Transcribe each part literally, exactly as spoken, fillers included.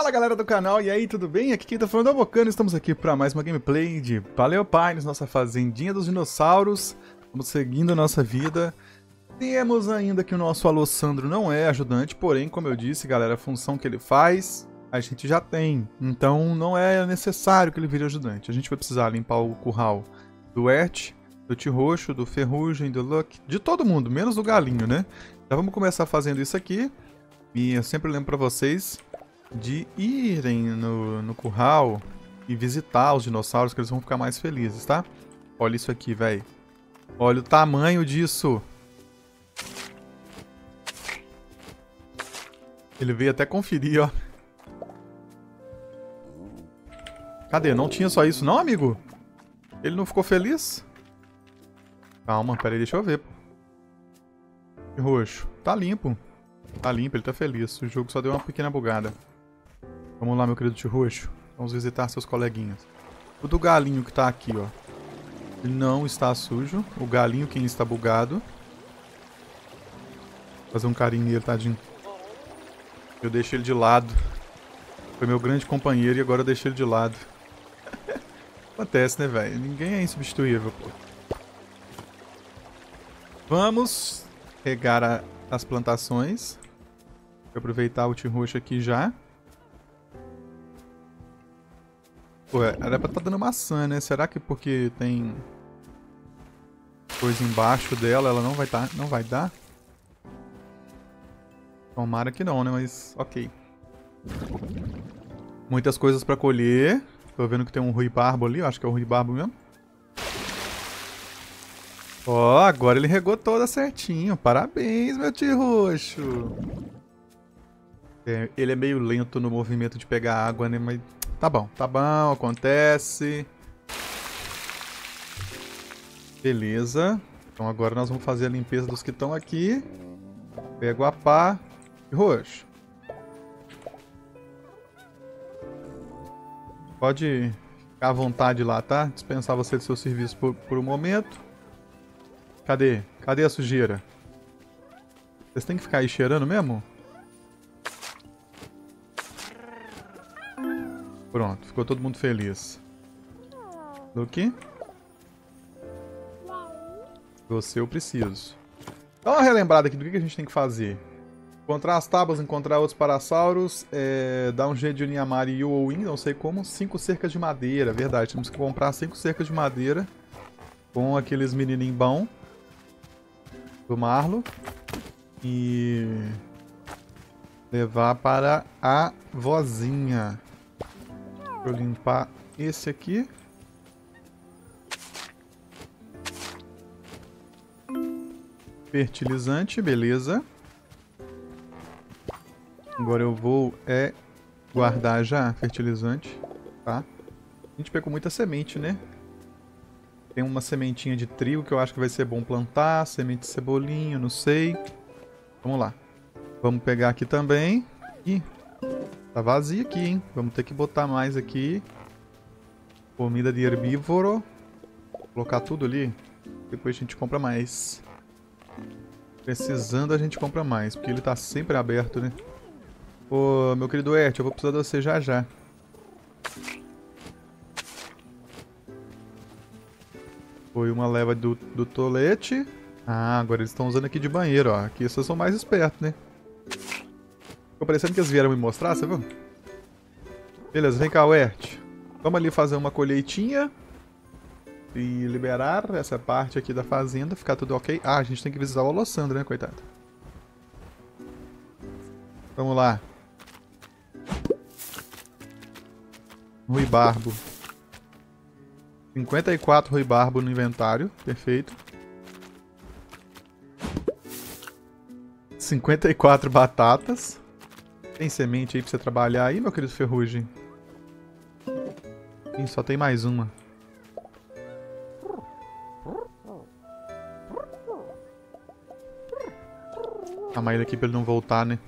Fala galera do canal, e aí, tudo bem? Aqui quem tá falando é o Bocano, estamos aqui para mais uma gameplay de Paleopines, nossa fazendinha dos dinossauros. Estamos seguindo a nossa vida. Temos ainda que o nosso Alessandro não é ajudante, porém, como eu disse, galera, a função que ele faz, a gente já tem. Então não é necessário que ele vire ajudante. A gente vai precisar limpar o curral do Ert, do T-Roxo, do Ferrugem, do Luck, de todo mundo, menos do Galinho, né? Já vamos começar fazendo isso aqui. E eu sempre lembro pra vocês de irem no, no curral e visitar os dinossauros, que eles vão ficar mais felizes, tá? Olha isso aqui, velho. Olha o tamanho disso. Ele veio até conferir, ó. Cadê? Não tinha só isso não, amigo? Ele não ficou feliz? Calma, pera aí, deixa eu ver, pô. Roxo. Tá limpo. Tá limpo, ele tá feliz. O jogo só deu uma pequena bugada. Vamos lá, meu querido T-Roxo. Vamos visitar seus coleguinhas. O do galinho que tá aqui, ó. Ele não está sujo. O galinho quem está bugado. Vou fazer um carinho nele, tadinho. Eu deixei ele de lado. Foi meu grande companheiro e agora eu deixei ele de lado. Acontece, né, velho? Ninguém é insubstituível, pô. Vamos regar a, as plantações. Vou aproveitar o T-Roxo aqui já. Pô, era pra estar dando maçã, né? Será que porque tem coisa embaixo dela, ela não vai, tá, não vai dar? Tomara que não, né? Mas ok. Muitas coisas pra colher. Tô vendo que tem um ruibarbo ali. Eu acho que é o ruibarbo mesmo. Ó, agora ele regou toda certinho. Parabéns, meu T-Roxo. É, ele é meio lento no movimento de pegar água, né? Mas tá bom, tá bom, acontece. Beleza. Então agora nós vamos fazer a limpeza dos que estão aqui. Pego a pá. T-Roxo. Pode ficar à vontade lá, tá? Dispensar você do seu serviço por, por um momento. Cadê? Cadê a sujeira? Vocês têm que ficar aí cheirando mesmo? Pronto, ficou todo mundo feliz. Luke? Você eu preciso. Dá uma relembrada aqui do que a gente tem que fazer. Encontrar as tábuas, encontrar outros parassauros, é, dar um jeito de unir a Mari e o Owen, não sei como. Cinco cercas de madeira, verdade. Temos que comprar cinco cercas de madeira com aqueles menininhos bons do Marlo e levar para a vozinha. Deixa eu limpar esse aqui. Fertilizante, beleza. Agora eu vou é guardar já fertilizante, tá? A gente pegou muita semente, né? Tem uma sementinha de trigo que eu acho que vai ser bom plantar, semente de cebolinho, não sei. Vamos lá. Vamos pegar aqui também. Ih, tá vazio aqui, hein? Vamos ter que botar mais aqui. Comida de herbívoro. Colocar tudo ali. Depois a gente compra mais. Precisando a gente compra mais, porque ele tá sempre aberto, né? Ô, meu querido Ert, eu vou precisar de você já já. Foi uma leva do, do tolete. Ah, agora eles estão usando aqui de banheiro, ó. Aqui vocês são mais espertos, né? Ficou parecendo que eles vieram me mostrar, você viu? Beleza, vem cá, Ert. Vamos ali fazer uma colheitinha. E liberar essa parte aqui da fazenda, ficar tudo ok. Ah, a gente tem que visitar o Alessandro, né, coitado? Vamos lá. Ruibarbo. cinquenta e quatro ruibarbo no inventário, perfeito. cinquenta e quatro batatas. Tem semente aí pra você trabalhar aí, meu querido Ferrugem? Ih, só tem mais uma. Chamar ele aqui pra ele não voltar, né?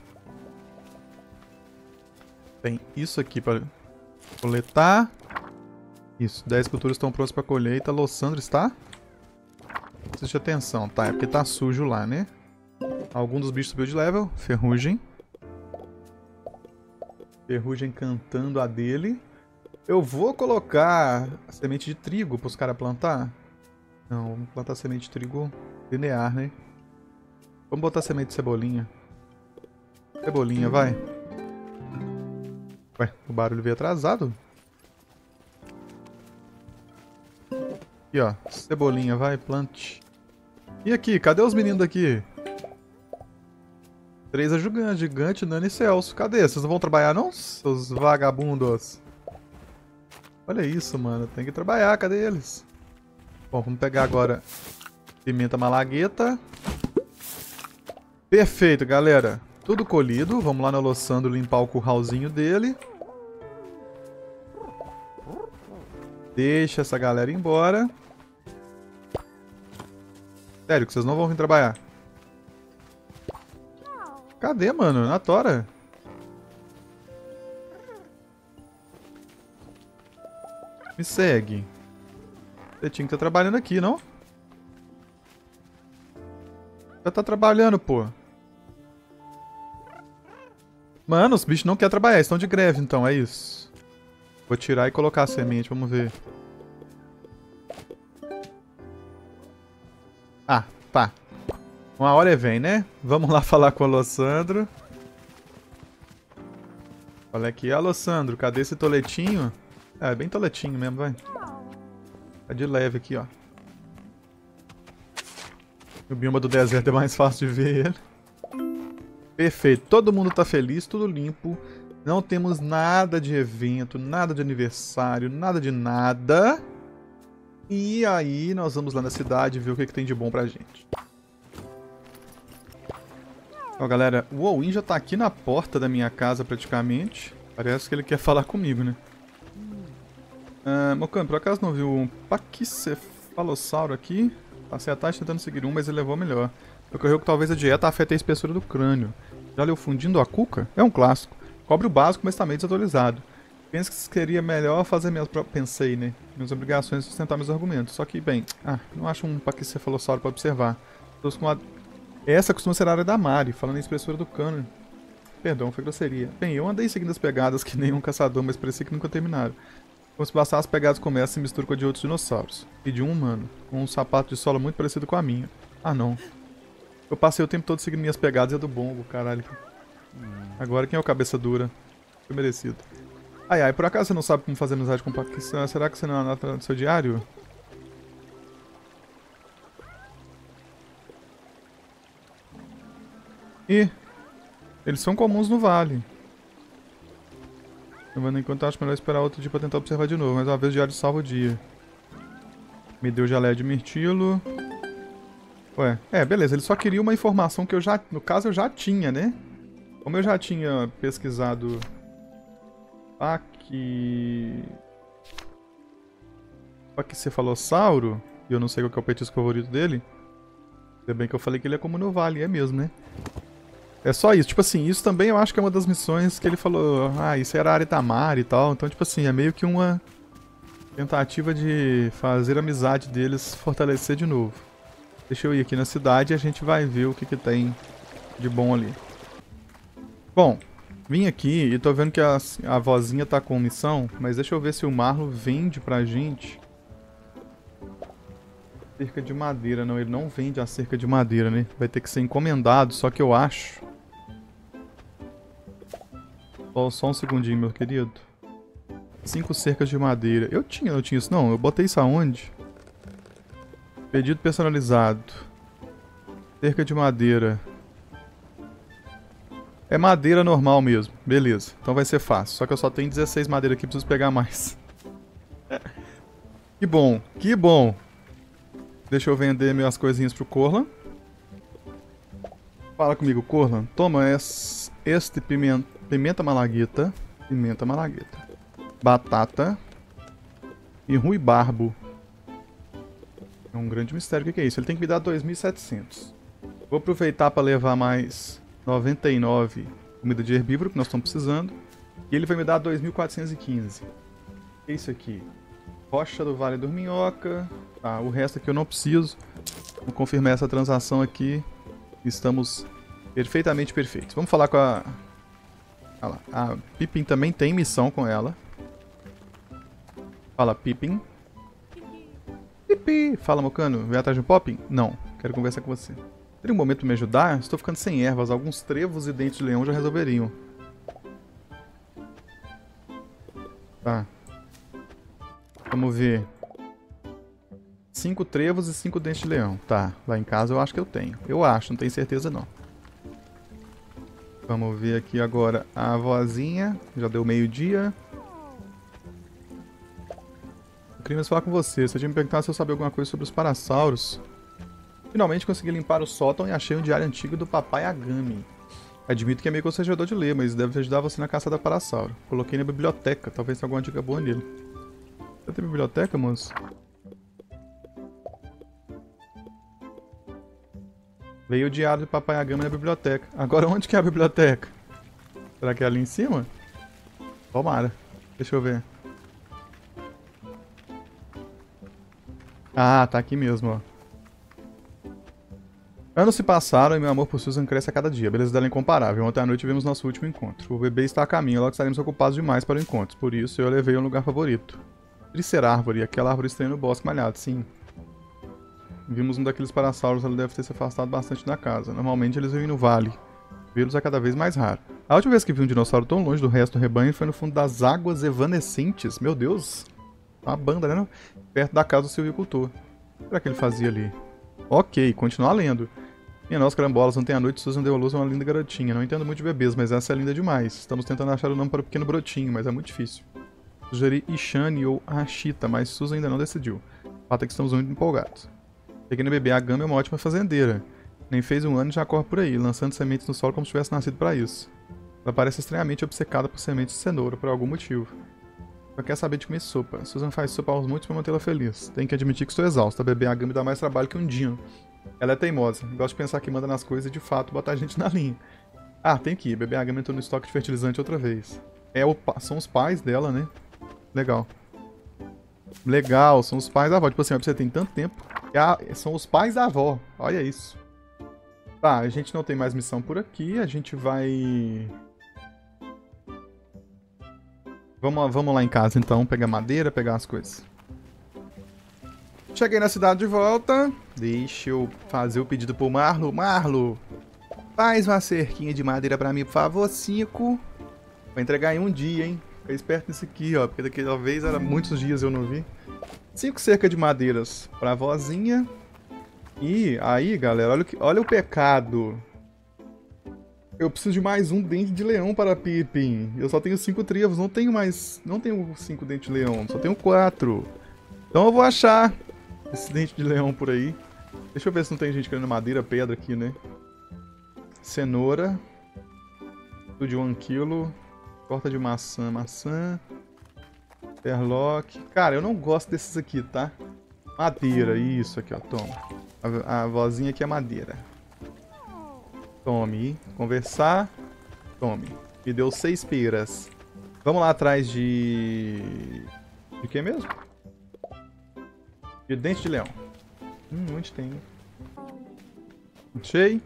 Tem isso aqui pra coletar. Isso, dez culturas estão prontas pra colheita. Alessandro está? Precisa de atenção, tá? É porque tá sujo lá, né? Algum dos bichos subiu de level. Ferrugem. Ferrugem cantando a dele. Eu vou colocar a semente de trigo para os caras plantar. Não, vamos plantar semente de trigo linear, né? Vamos botar semente de cebolinha. Cebolinha, vai. Ué, o barulho veio atrasado. Aqui, ó. Cebolinha, vai, plante. E aqui, cadê os meninos daqui? Três ajudantes, Gigante, Nani e Celso. Cadê? Vocês não vão trabalhar não, seus vagabundos? Olha isso, mano. Tem que trabalhar, cadê eles? Bom, vamos pegar agora pimenta malagueta. Perfeito, galera. Tudo colhido. Vamos lá no Alossandro limpar o curralzinho dele. Deixa essa galera ir embora. Sério, que vocês não vão vir trabalhar. Cadê, mano? Na tora. Me segue. Você tinha que estar trabalhando aqui, não? Já tá trabalhando, pô. Mano, os bichos não querem trabalhar. Eles estão de greve, então. É isso. Vou tirar e colocar a semente. Vamos ver. Ah, tá. Uma hora vem, né? Vamos lá falar com o Alossandro. Olha aqui, Alossandro, cadê esse toletinho? É, é bem toletinho mesmo, vai. Tá de leve aqui, ó. O bioma do deserto é mais fácil de ver ele. Perfeito, todo mundo tá feliz, tudo limpo. Não temos nada de evento, nada de aniversário, nada de nada. E aí nós vamos lá na cidade ver o que, que tem de bom pra gente. Ó, galera, o Owen já tá aqui na porta da minha casa praticamente. Parece que ele quer falar comigo, né? Ah, Mocan, por acaso não viu um paquicefalossauro aqui? Passei a tarde tentando seguir um, mas ele levou melhor. Ocorreu que talvez a dieta afete a espessura do crânio. Já leu Fundindo a Cuca? É um clássico. Cobre o básico, mas tá meio desatualizado. Penso que seria melhor fazer minhas próprias... Pensei, né? Minhas obrigações e sustentar meus argumentos. Só que, bem... Ah, não acho um paquicefalossauro pra observar. Tô com a... Essa costuma ser a área da Mari, falando em espessura do cano. Perdão, foi grosseria. Bem, eu andei seguindo as pegadas que nenhum caçador, mas parecia que nunca terminaram. Como se bastasse, as pegadas começam e se misturam com a de outros dinossauros. E de um humano, com um sapato de sola muito parecido com a minha. Ah, não. Eu passei o tempo todo seguindo minhas pegadas e a do bongo, caralho. Agora quem é o cabeça dura? Foi merecido. Ai, ai, por acaso você não sabe como fazer amizade com o Paquistão? Será que você não anota no seu diário? E eles são comuns no vale. Levando em conta, acho melhor esperar outro dia pra tentar observar de novo, mas uma vez o diário salva o dia. Me deu geleia de mirtilo. Ué, é, beleza, ele só queria uma informação que eu já, no caso eu já tinha, né? Como eu já tinha pesquisado aqui... Paquicefalossauro, e eu não sei qual que é o petisco favorito dele. Ainda bem que eu falei que ele é como no vale, é mesmo, né? É só isso, tipo assim, isso também eu acho que é uma das missões que ele falou, ah, isso era a área Tamar e tal, então tipo assim, é meio que uma tentativa de fazer a amizade deles fortalecer de novo. Deixa eu ir aqui na cidade e a gente vai ver o que que tem de bom ali. Bom, vim aqui e tô vendo que a, a vozinha tá com missão, mas deixa eu ver se o Marlo vende pra gente cerca de madeira. Não, ele não vende a cerca de madeira, né? Vai ter que ser encomendado, só que eu acho... Só, só um segundinho, meu querido. Cinco cercas de madeira. Eu tinha, eu tinha isso não. Eu botei isso aonde? Pedido personalizado. Cerca de madeira. É madeira normal mesmo. Beleza. Então vai ser fácil. Só que eu só tenho dezesseis madeira aqui. Preciso pegar mais. Que bom. Que bom. Deixa eu vender minhas coisinhas pro Corlan. Fala comigo, Corlan. Toma este pimenta, pimenta malagueta. Pimenta malagueta. Batata. E ruibarbo. É um grande mistério. O que é isso? Ele tem que me dar dois mil e setecentos. Vou aproveitar para levar mais noventa e nove comida de herbívoro que nós estamos precisando. E ele vai me dar dois mil quatrocentos e quinze. O que é isso aqui? Rocha do Vale do Minhoca. Tá, o resto aqui eu não preciso. Vou confirmar essa transação aqui. Estamos perfeitamente perfeitos. Vamos falar com a Olha lá. A Pippin também tem missão com ela. Fala, Pippin. Pipi. Fala, Mocano. Vem atrás de um Poppin? Não. Quero conversar com você. Teria um momento pra me ajudar? Estou ficando sem ervas. Alguns trevos e dentes de leão já resolveriam. Tá. Vamos ver. Cinco trevos e cinco dentes de leão. Tá. Lá em casa eu acho que eu tenho. Eu acho, não tenho certeza não. Vamos ver aqui agora a vozinha. Já deu meio-dia. Eu queria mesmo falar com você. Você tinha me perguntado se eu sabia alguma coisa sobre os parassauros. Finalmente consegui limpar o sótão e achei um diário antigo do papai Agami. Admito que é meio constrangedor de ler, mas deve ajudar você na caça da parassauro. Coloquei na biblioteca, talvez tenha alguma dica boa nele. Você tem biblioteca, moço? Veio o diário do papai Agami na biblioteca. Agora onde que é a biblioteca? Será que é ali em cima? Tomara. Deixa eu ver. Ah, tá aqui mesmo, ó. Anos se passaram e meu amor por Susan cresce a cada dia. A beleza dela é incomparável. Ontem à noite vimos nosso último encontro. O bebê está a caminho, logo estaremos ocupados demais para o encontro. Por isso eu a levei a um lugar favorito. Tricerárvore, aquela árvore estranha no bosque malhado, sim. Vimos um daqueles parassauros, ela deve ter se afastado bastante da casa. Normalmente eles vivem no vale. Vê-los é cada vez mais raro. A última vez que vi um dinossauro tão longe do resto do rebanho foi no fundo das águas evanescentes. Meu Deus! Uma banda, né? Perto da casa do silvicultor. O que será que ele fazia ali? Ok, continuar lendo. Minha nossa, carambolas, ontem à noite Susan deu à luz a uma linda garotinha. Não entendo muito de bebês, mas essa é linda demais. Estamos tentando achar o nome para o pequeno brotinho, mas é muito difícil. Sugeri Ishani ou Ashita, mas Susan ainda não decidiu. O fato é que estamos muito empolgados. Peguei no bebê Agami é uma ótima fazendeira. Nem fez um ano e já corre por aí, lançando sementes no solo como se tivesse nascido para isso. Ela parece estranhamente obcecada por sementes de cenoura, por algum motivo. Só quer saber de comer sopa. Susan faz sopa aos muitos para mantê-la feliz. Tenho que admitir que estou exausta. A bebê Agami dá mais trabalho que um dino. Ela é teimosa. Gosta de pensar que manda nas coisas e de fato botar a gente na linha. Ah, tem que ir. Bebê Agami entrou no estoque de fertilizante outra vez. É o pa... São os pais dela, né? Legal. Legal, são os pais da avó. Tipo assim, você tem tanto tempo. A... São os pais da avó. Olha isso. Tá, a gente não tem mais missão por aqui. A gente vai... Vamos, vamos lá em casa então, pegar madeira, pegar as coisas. Cheguei na cidade de volta. Deixa eu fazer o pedido pro Marlo. Marlo, faz uma cerquinha de madeira pra mim, por favor, cinco. Vou entregar em um dia, hein? Fica esperto nisso aqui, ó, porque daquela vez era muitos dias eu não vi. Cinco cercas de madeiras pra vozinha. E aí, galera, olha o, que, olha o pecado. Eu preciso de mais um dente de leão para Pippin. Eu só tenho cinco trevos, não tenho mais... Não tenho cinco dentes de leão, só tenho quatro. Então eu vou achar esse dente de leão por aí. Deixa eu ver se não tem gente querendo madeira, pedra aqui, né? Cenoura. Tudo de um quilo. Torta de maçã, maçã. Perlock. Cara, eu não gosto desses aqui, tá? Madeira, isso aqui, ó, toma. A, a vozinha aqui é madeira. Tome. Conversar. Tome. Me deu seis peras. Vamos lá atrás de... De que mesmo? De dente de leão. Hum, onde tem? Achei.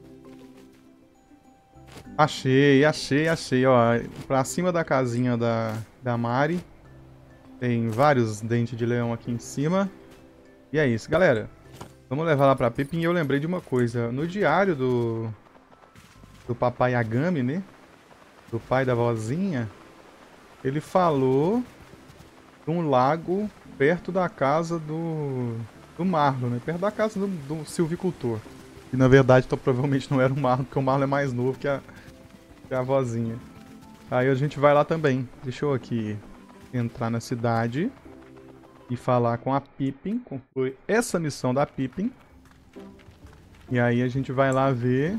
Achei, achei, achei. Ó, pra cima da casinha da, da Mari. Tem vários dentes de leão aqui em cima. E é isso, galera. Vamos levar lá pra Pippin. E eu lembrei de uma coisa. No diário do... Do papai Agami, né? Do pai da vozinha. Ele falou... De um lago perto da casa do... Do Marlo, né? Perto da casa do, do silvicultor. E na verdade, então, provavelmente não era o Marlo, porque o Marlo é mais novo que a... Que a vozinha. Aí a gente vai lá também. Deixa eu aqui... Entrar na cidade... E falar com a Pippin, concluir essa missão da Pippin. E aí a gente vai lá ver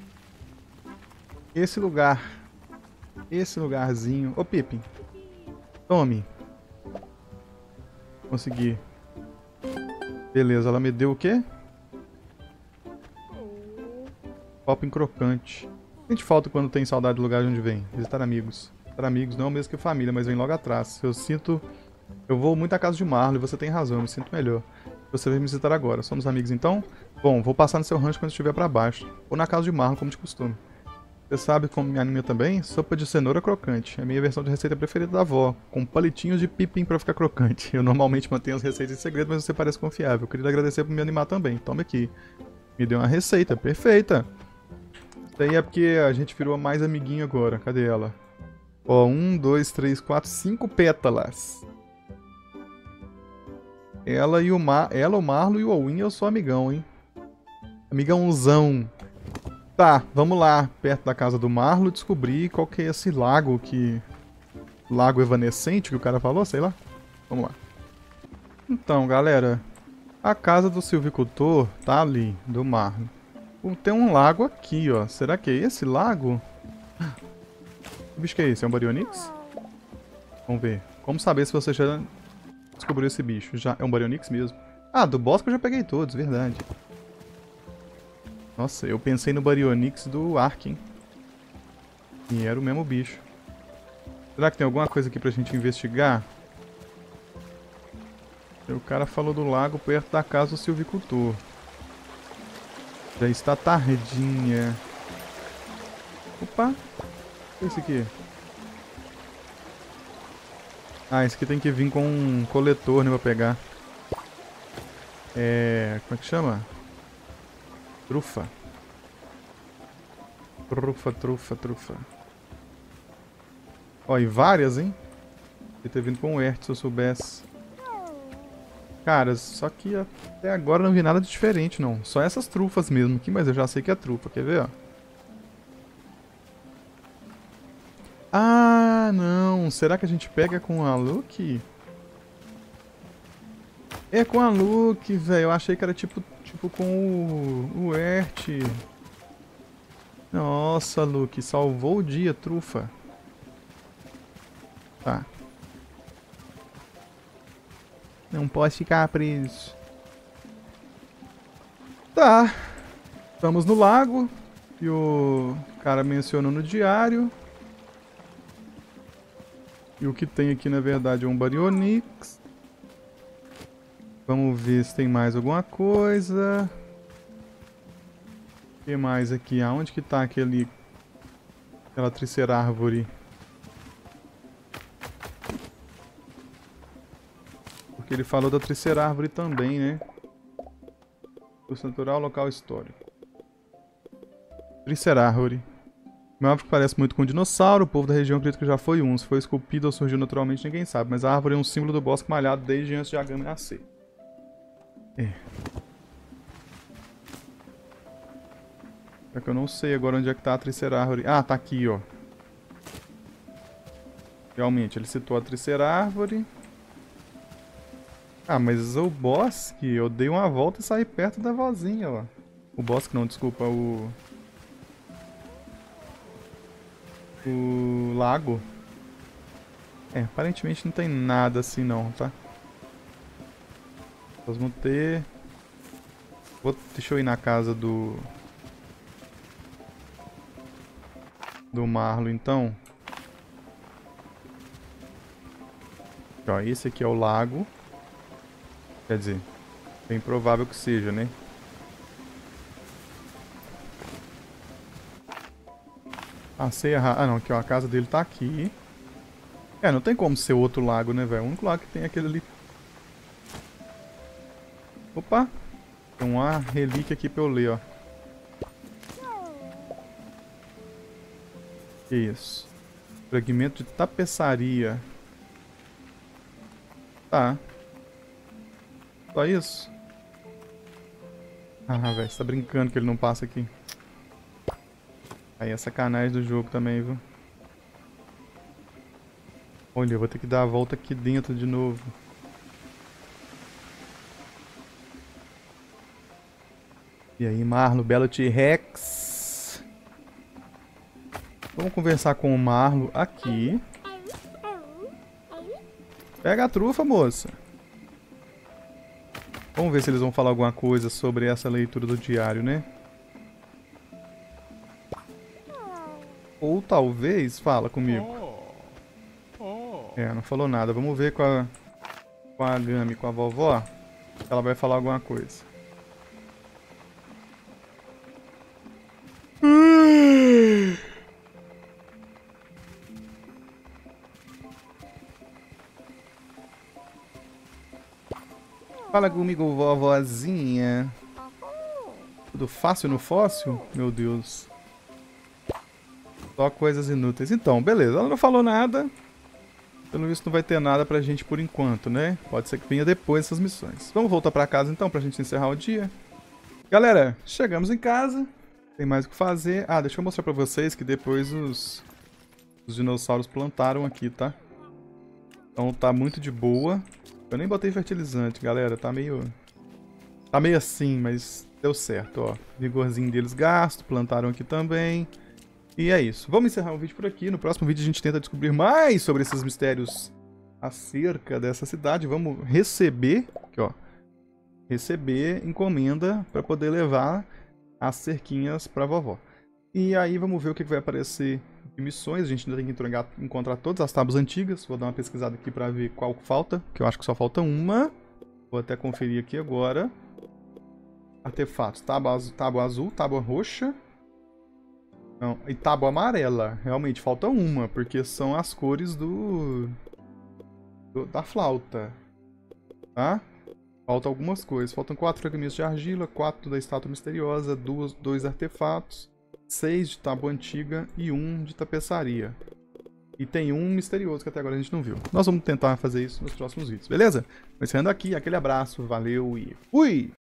esse lugar. Esse lugarzinho. Ô Pippin, tome. Consegui. Beleza, ela me deu o quê? Poppin crocante. Sente falta quando tem saudade do lugar de onde vem. Visitar amigos. Visitar amigos não é o mesmo que família, mas vem logo atrás. Eu sinto... Eu vou muito à casa de Marlo e você tem razão, eu me sinto melhor. Você vem me visitar agora. Somos amigos então? Bom, vou passar no seu rancho quando estiver pra baixo. Ou na casa de Marlo, como de costume. Você sabe como me anima também? Sopa de cenoura crocante. É a minha versão de receita preferida da avó, com palitinhos de pipim pra ficar crocante. Eu normalmente mantenho as receitas em segredo, mas você parece confiável. Eu queria agradecer por me animar também. Toma aqui. Me deu uma receita, perfeita. Isso daí é porque a gente virou mais amiguinho agora. Cadê ela? Ó, um, dois, três, quatro, cinco pétalas. Ela e o Mar... Ela, o Marlo e o Owen, eu sou amigão, hein? Amigãozão. Tá, vamos lá, perto da casa do Marlo, descobrir qual que é esse lago que... Lago evanescente que o cara falou, sei lá. Vamos lá. Então, galera, a casa do silvicultor tá ali, do Marlo. Tem um lago aqui, ó. Será que é esse lago? Que bicho que é esse? É um Baryonyx? Vamos ver. Como saber se você já descobriu esse bicho? Já é um Baryonyx mesmo? Ah, do bosque eu já peguei todos, verdade. Nossa, eu pensei no Baryonyx do Ark, hein? E era o mesmo bicho. Será que tem alguma coisa aqui pra gente investigar? O cara falou do lago perto da casa do silvicultor. Já está tardinha. Opa! O que é esse aqui? Ah, esse aqui tem que vir com um coletor, né, pra pegar. É... Como é que chama? Trufa. Trufa, trufa, trufa. Ó, e várias, hein? Podia ter vindo com o Ert, se eu soubesse. Cara, só que até agora não vi nada de diferente, não. Só essas trufas mesmo aqui, mas eu já sei que é trufa. Quer ver, ó? Ah, não. Será que a gente pega com a Luke? É com a Luke, velho. Eu achei que era tipo, tipo com o, o Ert. Nossa, Luke. Salvou o dia, trufa. Tá. Não posso ficar preso. Tá. Estamos no lago. E o cara mencionou no diário. E o que tem aqui, na verdade, é um Baryonyx. Vamos ver se tem mais alguma coisa. O que mais aqui? Aonde que tá aquele... Aquela tricerárvore? Porque ele falou da tricerárvore também, né? Curso natural, local histórico. Tricerárvore. Uma árvore que parece muito com um dinossauro. O povo da região acredita que já foi um. Se foi esculpido ou surgiu naturalmente, ninguém sabe. Mas a árvore é um símbolo do bosque malhado desde antes de Agami nascer. É. É que eu não sei agora onde é que tá a tricerárvore. Ah, tá aqui, ó. Realmente, ele citou a tricerárvore. Ah, mas o bosque, eu dei uma volta e saí perto da vozinha, ó. O bosque não, desculpa, o... O lago. É, aparentemente não tem nada assim não, tá? Nós vamos ter... Vou... Deixa eu ir na casa do... Do Marlo, então. Ó, esse aqui é o lago. Quer dizer, bem provável que seja, né? Passei errado. Ah, não, aqui ó, a casa dele tá aqui. É, não tem como ser outro lago, né, velho? O único lago que tem é aquele ali. Opa! Tem uma relíquia aqui pra eu ler, ó. Que isso? Fragmento de tapeçaria. Tá. Só isso? Ah, velho, você tá brincando que ele não passa aqui. Aí é sacanagem do jogo também, viu? Olha, eu vou ter que dar a volta aqui dentro de novo. E aí, Marlo, belo T-Rex. Vamos conversar com o Marlo aqui. Pega a trufa, moça. Vamos ver se eles vão falar alguma coisa sobre essa leitura do diário, né? Ou talvez... Fala comigo. É, não falou nada. Vamos ver com a... Com a Agami, com a vovó. Ela vai falar alguma coisa. Fala comigo, vovozinha. Tudo fácil no fóssil? Meu Deus. Só coisas inúteis. Então, beleza. Ela não falou nada. Pelo visto não vai ter nada pra gente por enquanto, né? Pode ser que venha depois essas missões. Vamos voltar pra casa então, pra gente encerrar o dia. Galera, chegamos em casa. Tem mais o que fazer. Ah, deixa eu mostrar pra vocês que depois os, os dinossauros plantaram aqui, tá? Então tá muito de boa. Eu nem botei fertilizante, galera. Tá meio... Tá meio assim, mas deu certo, ó. Vigorzinho deles gasto, plantaram aqui também. E é isso. Vamos encerrar o vídeo por aqui. No próximo vídeo a gente tenta descobrir mais sobre esses mistérios acerca dessa cidade. Vamos receber, aqui ó, receber encomenda para poder levar as cerquinhas para vovó. E aí vamos ver o que vai aparecer de missões. A gente ainda tem que entregar, encontrar todas as tábuas antigas. Vou dar uma pesquisada aqui para ver qual falta, que eu acho que só falta uma. Vou até conferir aqui agora. Artefatos, tábua azul, tábua, azul, tábua roxa. Não, e tábua amarela. Realmente, falta uma, porque são as cores do, do da flauta. Tá? Faltam algumas coisas. Faltam quatro fragmentos de argila, quatro da estátua misteriosa, duas, dois artefatos, seis de tábua antiga e um de tapeçaria. E tem um misterioso que até agora a gente não viu. Nós vamos tentar fazer isso nos próximos vídeos, beleza? Vou encerrando aqui, aquele abraço, valeu e fui!